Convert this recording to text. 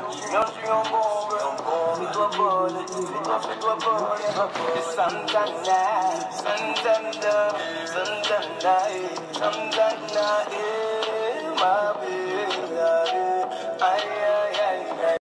Yo soy un pobre, mi tu amor, Santana, Santana, Santana, Santana, my